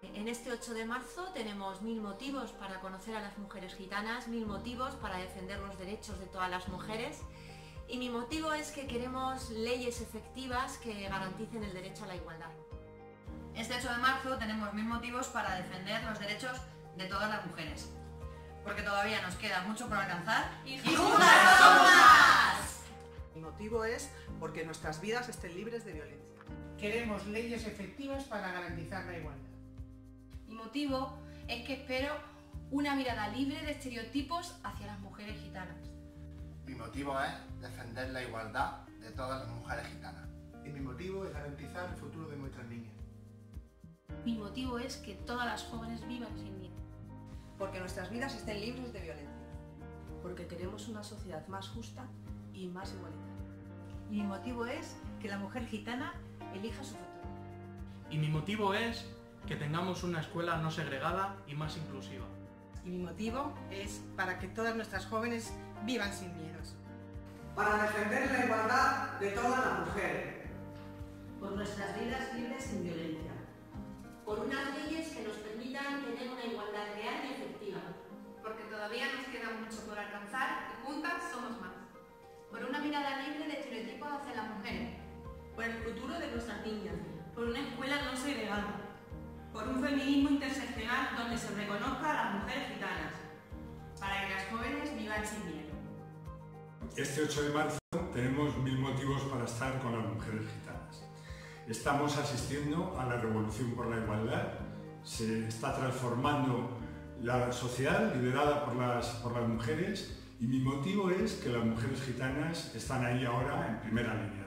En este 8 de marzo tenemos 1000 motivos para conocer a las mujeres gitanas, 1000 motivos para defender los derechos de todas las mujeres. Y mi motivo es que queremos leyes efectivas que garanticen el derecho a la igualdad. Este 8 de marzo tenemos 1000 motivos para defender los derechos de todas las mujeres. Porque todavía nos queda mucho por alcanzar y juntas somos más. Mi motivo es porque nuestras vidas estén libres de violencia. Queremos leyes efectivas para garantizar la igualdad. Mi motivo es que espero una mirada libre de estereotipos hacia las mujeres gitanas. Mi motivo es defender la igualdad de todas las mujeres gitanas. Y mi motivo es garantizar el futuro de nuestras niñas. Mi motivo es que todas las jóvenes vivan sin miedo. Porque nuestras vidas estén libres de violencia. Porque queremos una sociedad más justa y más igualitaria. Y mi motivo es que la mujer gitana elija su futuro. Y mi motivo es que tengamos una escuela no segregada y más inclusiva. Y mi motivo es para que todas nuestras jóvenes vivan sin miedos. Para defender la igualdad de todas las mujeres. Por nuestras vidas libres sin violencia. Por unas leyes que nos permitan tener una igualdad real y efectiva. Porque todavía nos queda mucho por alcanzar y juntas somos más. Por una mirada libre de estereotipos hacia las mujeres. Por el futuro de nuestras niñas. Por una escuela no segregada. Por un feminismo interseccional donde se reconozca a las mujeres gitanas. Para que las jóvenes vivan sin miedo. Este 8 de marzo tenemos 1000 motivos para estar con las mujeres gitanas. Estamos asistiendo a la revolución por la igualdad. Se está transformando la sociedad liderada por las mujeres y mi motivo es que las mujeres gitanas están ahí ahora en primera línea.